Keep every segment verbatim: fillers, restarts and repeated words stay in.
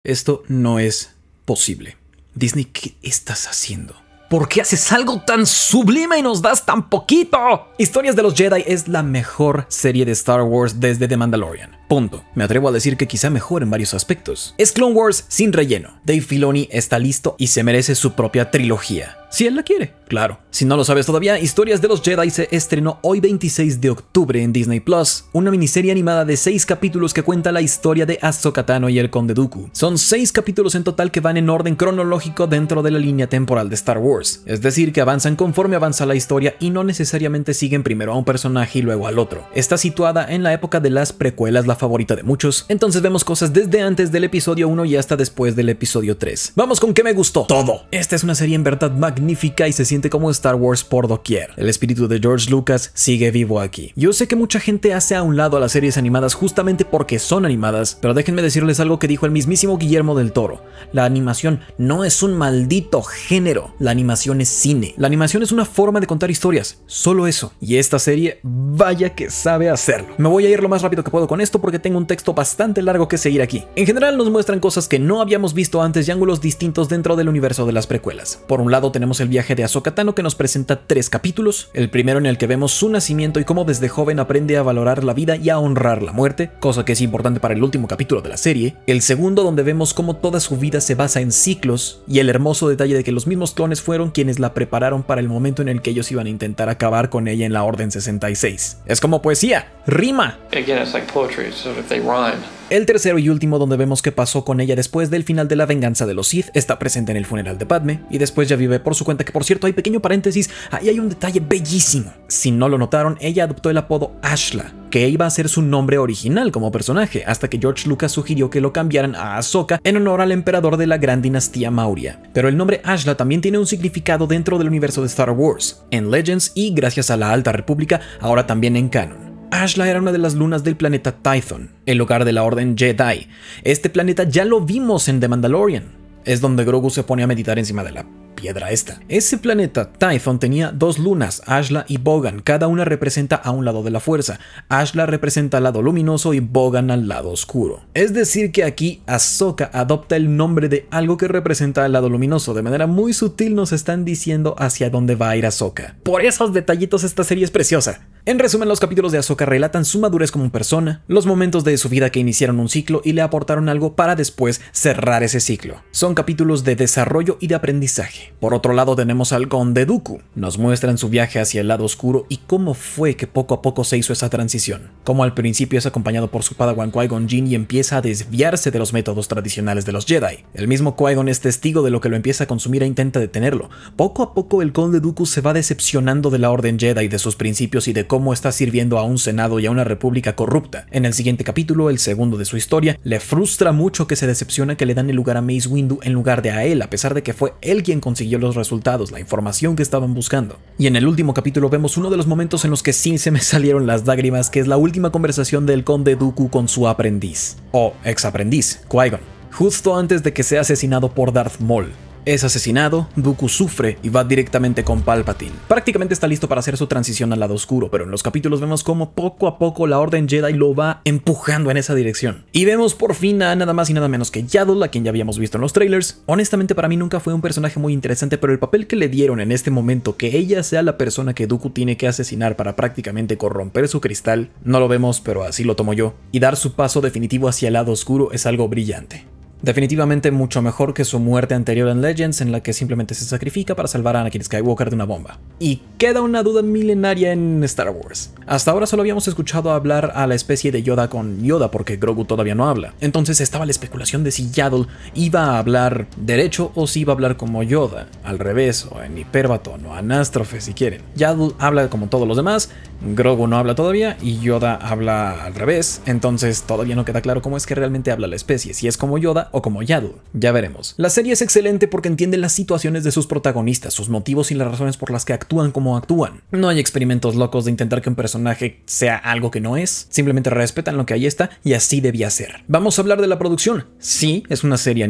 Esto no es posible. Disney, ¿qué estás haciendo? ¿Por qué haces algo tan sublime y nos das tan poquito? Historias de los Jedi es la mejor serie de Star Wars desde The Mandalorian. Punto. Me atrevo a decir que quizá mejor en varios aspectos. Es Clone Wars sin relleno. Dave Filoni está listo y se merece su propia trilogía. Si él la quiere, claro. Si no lo sabes todavía, Historias de los Jedi se estrenó hoy veintiséis de octubre en Disney Plus, una miniserie animada de seis capítulos que cuenta la historia de Ahsoka Tano y el Conde Dooku. Son seis capítulos en total que van en orden cronológico dentro de la línea temporal de Star Wars, es decir, que avanzan conforme avanza la historia y no necesariamente siguen primero a un personaje y luego al otro. Está situada en la época de las precuelas, la favorita de muchos, entonces vemos cosas desde antes del episodio uno y hasta después del episodio tres. Vamos con qué me gustó. Todo. Esta es una serie en verdad magnífica. magnífica y se siente como Star Wars por doquier. El espíritu de George Lucas sigue vivo aquí. Yo sé que mucha gente hace a un lado a las series animadas justamente porque son animadas, pero déjenme decirles algo que dijo el mismísimo Guillermo del Toro. La animación no es un maldito género, la animación es cine. La animación es una forma de contar historias, solo eso. Y esta serie, vaya que sabe hacerlo. Me voy a ir lo más rápido que puedo con esto porque tengo un texto bastante largo que seguir aquí. En general nos muestran cosas que no habíamos visto antes y ángulos distintos dentro del universo de las precuelas. Por un lado tenemos el viaje de Ahsoka Tano que nos presenta tres capítulos, el primero en el que vemos su nacimiento y cómo desde joven aprende a valorar la vida y a honrar la muerte, cosa que es importante para el último capítulo de la serie, el segundo donde vemos cómo toda su vida se basa en ciclos y el hermoso detalle de que los mismos clones fueron quienes la prepararon para el momento en el que ellos iban a intentar acabar con ella en la Orden sesenta y seis. Es como poesía, rima. Again, it's like poetry, so if they rhyme. El tercero y último donde vemos qué pasó con ella después del final de la venganza de los Sith, está presente en el funeral de Padme y después ya vive por su cuenta, que por cierto hay pequeño paréntesis, ahí hay un detalle bellísimo. Si no lo notaron, ella adoptó el apodo Ashla, que iba a ser su nombre original como personaje, hasta que George Lucas sugirió que lo cambiaran a Ahsoka en honor al emperador de la gran dinastía Maurya. Pero el nombre Ashla también tiene un significado dentro del universo de Star Wars, en Legends y gracias a la Alta República, ahora también en Canon. Ashla era una de las lunas del planeta Tython, el hogar de la Orden Jedi. Este planeta ya lo vimos en The Mandalorian. Es donde Grogu se pone a meditar encima de la piedra esta. Ese planeta, Tython, tenía dos lunas, Ashla y Bogan. Cada una representa a un lado de la fuerza. Ashla representa al lado luminoso y Bogan al lado oscuro. Es decir que aquí Ahsoka adopta el nombre de algo que representa al lado luminoso. De manera muy sutil nos están diciendo hacia dónde va a ir Ahsoka. Por esos detallitos esta serie es preciosa. En resumen, los capítulos de Ahsoka relatan su madurez como persona, los momentos de su vida que iniciaron un ciclo y le aportaron algo para después cerrar ese ciclo. Son capítulos de desarrollo y de aprendizaje. Por otro lado tenemos al Conde Dooku. Nos muestran su viaje hacia el lado oscuro y cómo fue que poco a poco se hizo esa transición. Como al principio es acompañado por su padawan Qui-Gon Jinn y empieza a desviarse de los métodos tradicionales de los Jedi. El mismo Qui-Gon es testigo de lo que lo empieza a consumir e intenta detenerlo. Poco a poco el Conde Dooku se va decepcionando de la Orden Jedi, de sus principios y de cómo está sirviendo a un senado y a una república corrupta. En el siguiente capítulo, el segundo de su historia, le frustra mucho que se decepciona que le dan el lugar a Mace Windu en lugar de a él, a pesar de que fue él quien consiguió los resultados, la información que estaban buscando. Y en el último capítulo vemos uno de los momentos en los que sí se me salieron las lágrimas, que es la última conversación del Conde Dooku con su aprendiz, o ex aprendiz, Qui-Gon, justo antes de que sea asesinado por Darth Maul. Es asesinado, Dooku sufre y va directamente con Palpatine. Prácticamente está listo para hacer su transición al lado oscuro, pero en los capítulos vemos cómo poco a poco la Orden Jedi lo va empujando en esa dirección. Y vemos por fin a nada más y nada menos que Yaddle, a quien ya habíamos visto en los trailers. Honestamente para mí nunca fue un personaje muy interesante, pero el papel que le dieron en este momento, que ella sea la persona que Dooku tiene que asesinar para prácticamente corromper su cristal, no lo vemos, pero así lo tomo yo. Y dar su paso definitivo hacia el lado oscuro es algo brillante. Definitivamente mucho mejor que su muerte anterior en Legends, en la que simplemente se sacrifica para salvar a Anakin Skywalker de una bomba. Y queda una duda milenaria en Star Wars. Hasta ahora solo habíamos escuchado hablar a la especie de Yoda con Yoda, porque Grogu todavía no habla. Entonces estaba la especulación de si Yaddle iba a hablar derecho o si iba a hablar como Yoda, al revés, o en hiperbatón, o anástrofe si quieren. Yaddle habla como todos los demás, Grogu no habla todavía y Yoda habla al revés, entonces todavía no queda claro cómo es que realmente habla la especie, si es como Yoda o como Yaddle. Ya veremos. La serie es excelente porque entiende las situaciones de sus protagonistas, sus motivos y las razones por las que actúan como actúan. No hay experimentos locos de intentar que un personaje sea algo que no es, simplemente respetan lo que ahí está y así debía ser. Vamos a hablar de la producción. Sí, es una serie animada,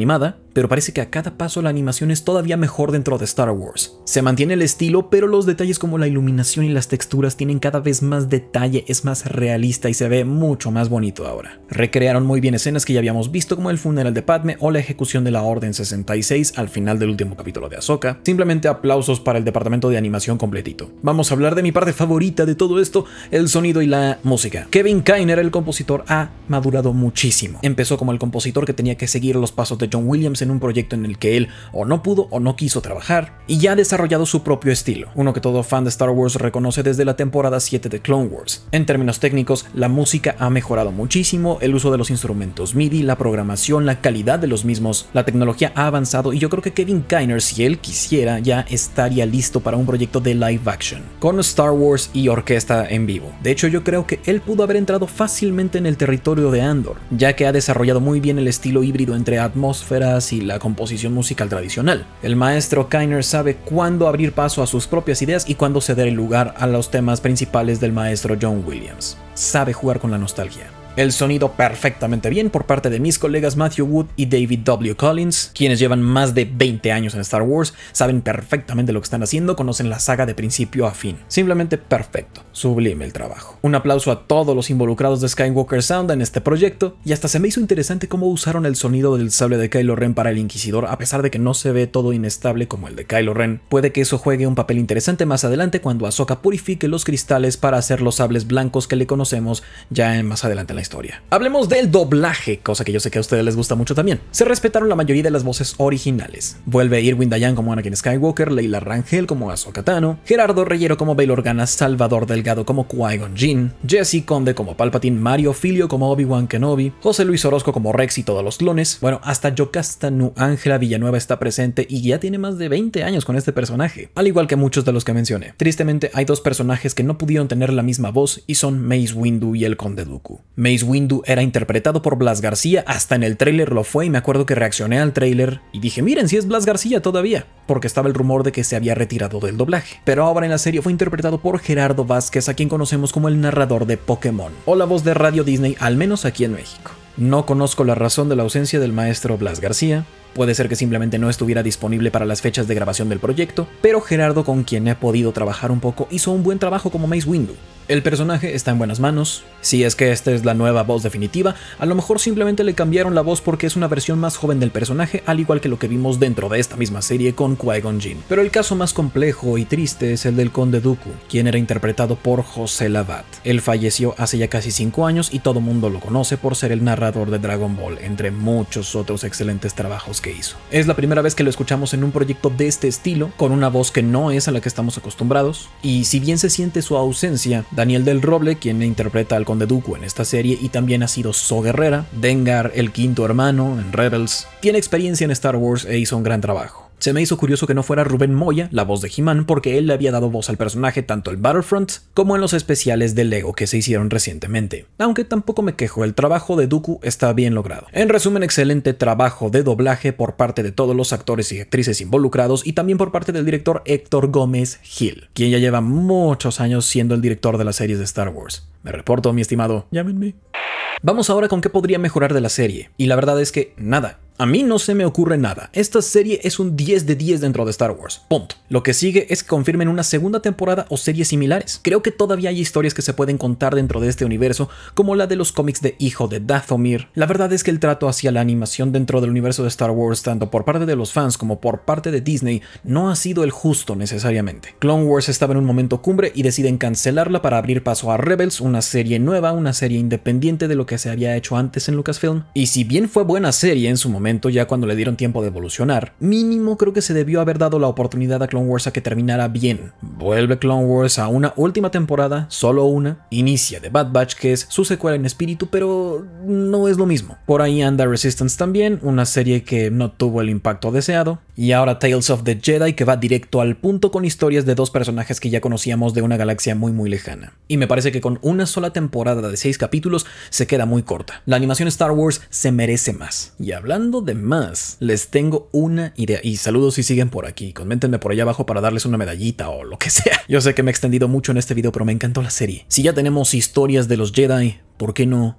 pero parece que a cada paso la animación es todavía mejor dentro de Star Wars. Se mantiene el estilo, pero los detalles como la iluminación y las texturas tienen cada vez más detalle, es más realista y se ve mucho más bonito ahora. Recrearon muy bien escenas que ya habíamos visto, como el funeral de Padme o la ejecución de la Orden sesenta y seis al final del último capítulo de Ahsoka. Simplemente aplausos para el departamento de animación completito. Vamos a hablar de mi parte favorita de todo esto, el sonido y la música. Kevin Kiner, el compositor, ha madurado muchísimo. Empezó como el compositor que tenía que seguir los pasos de John Williams en un proyecto en el que él o no pudo o no quiso trabajar, y ya ha desarrollado su propio estilo, uno que todo fan de Star Wars reconoce desde la temporada siete de Clone Wars. En términos técnicos, la música ha mejorado muchísimo, el uso de los instrumentos MIDI, la programación, la calidad de los mismos, la tecnología ha avanzado, y yo creo que Kevin Kiner, si él quisiera, ya estaría listo para un proyecto de live action, con Star Wars y orquesta en vivo. De hecho, yo creo que él pudo haber entrado fácilmente en el territorio de Andor, ya que ha desarrollado muy bien el estilo híbrido entre atmósferas y la composición musical tradicional. El maestro Kiner sabe cuándo abrir paso a sus propias ideas y cuándo ceder el lugar a los temas principales del maestro John Williams. Sabe jugar con la nostalgia. El sonido perfectamente bien por parte de mis colegas Matthew Wood y David W. Collins, quienes llevan más de veinte años en Star Wars, saben perfectamente lo que están haciendo, conocen la saga de principio a fin. Simplemente perfecto, sublime el trabajo. Un aplauso a todos los involucrados de Skywalker Sound en este proyecto, y hasta se me hizo interesante cómo usaron el sonido del sable de Kylo Ren para el Inquisidor, a pesar de que no se ve todo inestable como el de Kylo Ren. Puede que eso juegue un papel interesante más adelante cuando Ahsoka purifique los cristales para hacer los sables blancos que le conocemos ya en más adelante en la historia. Hablemos del doblaje, cosa que yo sé que a ustedes les gusta mucho también. Se respetaron la mayoría de las voces originales. Vuelve Irwin Dayan como Anakin Skywalker, Leila Rangel como Ahsoka Tano, Gerardo Reyero como Bail Organa, Salvador Delgado como Qui-Gon Jinn, Jesse Conde como Palpatine, Mario Filio como Obi-Wan Kenobi, José Luis Orozco como Rex y todos los clones. Bueno, hasta Yocasta Nu Ángela Villanueva está presente y ya tiene más de veinte años con este personaje, al igual que muchos de los que mencioné. Tristemente, hay dos personajes que no pudieron tener la misma voz y son Mace Windu y el Conde Dooku. Mace Windu era interpretado por Blas García, hasta en el tráiler lo fue, y me acuerdo que reaccioné al tráiler y dije, miren, si es Blas García todavía, porque estaba el rumor de que se había retirado del doblaje. Pero ahora en la serie fue interpretado por Gerardo Vázquez, a quien conocemos como el narrador de Pokémon, o la voz de Radio Disney, al menos aquí en México. No conozco la razón de la ausencia del maestro Blas García. Puede ser que simplemente no estuviera disponible para las fechas de grabación del proyecto, pero Gerardo, con quien he podido trabajar un poco, hizo un buen trabajo como Mace Windu. El personaje está en buenas manos. Si es que esta es la nueva voz definitiva, a lo mejor simplemente le cambiaron la voz porque es una versión más joven del personaje, al igual que lo que vimos dentro de esta misma serie con Qui-Gon Jinn. Pero el caso más complejo y triste es el del Conde Dooku, quien era interpretado por José Lavat. Él falleció hace ya casi cinco años y todo mundo lo conoce por ser el narrador de Dragon Ball, entre muchos otros excelentes trabajos que hizo. Es la primera vez que lo escuchamos en un proyecto de este estilo, con una voz que no es a la que estamos acostumbrados, y si bien se siente su ausencia, Daniel del Roble, quien interpreta al Conde Dooku en esta serie y también ha sido So Guerrera, Dengar, el quinto hermano en Rebels, tiene experiencia en Star Wars e hizo un gran trabajo. Se me hizo curioso que no fuera Rubén Moya, la voz de He-Man, porque él le había dado voz al personaje tanto en Battlefront como en los especiales de Lego que se hicieron recientemente. Aunque tampoco me quejo, el trabajo de Dooku está bien logrado. En resumen, excelente trabajo de doblaje por parte de todos los actores y actrices involucrados y también por parte del director Héctor Gómez Gil, quien ya lleva muchos años siendo el director de las series de Star Wars. Me reporto, mi estimado. Llámenme. Vamos ahora con qué podría mejorar de la serie, y la verdad es que nada. A mí no se me ocurre nada. Esta serie es un diez de diez dentro de Star Wars. Punto. Lo que sigue es que confirmen una segunda temporada o series similares. Creo que todavía hay historias que se pueden contar dentro de este universo, como la de los cómics de Hijo de Dathomir. La verdad es que el trato hacia la animación dentro del universo de Star Wars, tanto por parte de los fans como por parte de Disney, no ha sido el justo necesariamente. Clone Wars estaba en un momento cumbre y deciden cancelarla para abrir paso a Rebels, una serie nueva, una serie independiente de lo que se había hecho antes en Lucasfilm. Y si bien fue buena serie en su momento, ya cuando le dieron tiempo de evolucionar, mínimo creo que se debió haber dado la oportunidad a Clone Wars a que terminara bien. Vuelve Clone Wars a una última temporada, solo una, inicia The Bad Batch, que es su secuela en espíritu, pero no es lo mismo. Por ahí anda Resistance también, una serie que no tuvo el impacto deseado, y ahora Tales of the Jedi, que va directo al punto con historias de dos personajes que ya conocíamos de una galaxia muy muy lejana. Y me parece que con una sola temporada de seis capítulos se queda muy corta. La animación Star Wars se merece más. Y hablando de más, les tengo una idea. Y saludos si siguen por aquí. Coméntenme por allá abajo para darles una medallita o lo que sea. Yo sé que me he extendido mucho en este video, pero me encantó la serie. Si ya tenemos historias de los Jedi, ¿por qué no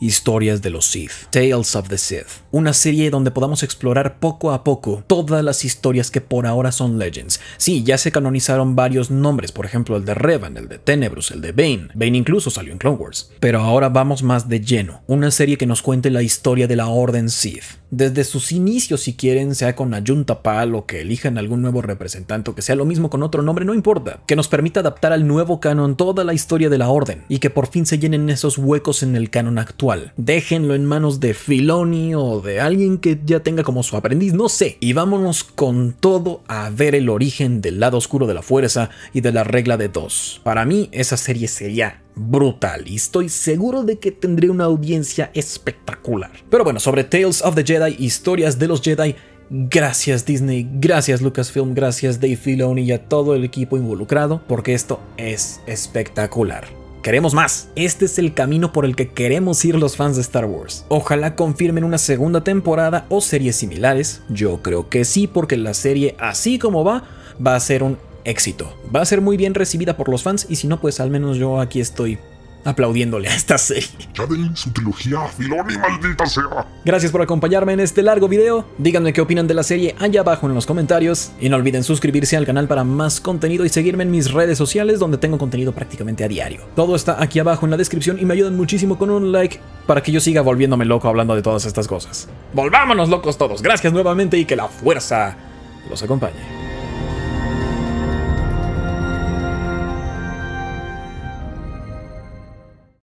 Historias de los Sith, Tales of the Sith, una serie donde podamos explorar poco a poco todas las historias que por ahora son Legends. Sí, ya se canonizaron varios nombres, por ejemplo el de Revan, el de Tenebrous, el de Bane. Bane incluso salió en Clone Wars. Pero ahora vamos más de lleno, una serie que nos cuente la historia de la Orden Sith. Desde sus inicios, si quieren, sea con Ayun Tapal o que elijan algún nuevo representante o que sea lo mismo con otro nombre, no importa. Que nos permita adaptar al nuevo canon toda la historia de la Orden y que por fin se llenen esos huecos en el canon actual. Déjenlo en manos de Filoni o de alguien que ya tenga como su aprendiz, no sé. Y vámonos con todo a ver el origen del lado oscuro de la fuerza y de la regla de dos. Para mí, esa serie sería brutal y estoy seguro de que tendré una audiencia espectacular. Pero bueno, sobre Tales of the Jedi, historias de los Jedi, gracias Disney, gracias Lucasfilm, gracias Dave Filoni y a todo el equipo involucrado, porque esto es espectacular. Queremos más. Este es el camino por el que queremos ir los fans de Star Wars. Ojalá confirmen una segunda temporada o series similares. Yo creo que sí, porque la serie, así como va, va a ser un éxito. Va a ser muy bien recibida por los fans y si no, pues al menos yo aquí estoy aplaudiéndole a esta serie. Ya den su trilogía a Filoni, maldita sea. Gracias por acompañarme en este largo video. Díganme qué opinan de la serie allá abajo en los comentarios. Y no olviden suscribirse al canal para más contenido y seguirme en mis redes sociales donde tengo contenido prácticamente a diario. Todo está aquí abajo en la descripción y me ayudan muchísimo con un like para que yo siga volviéndome loco hablando de todas estas cosas. ¡Volvámonos locos todos! Gracias nuevamente y que la fuerza los acompañe.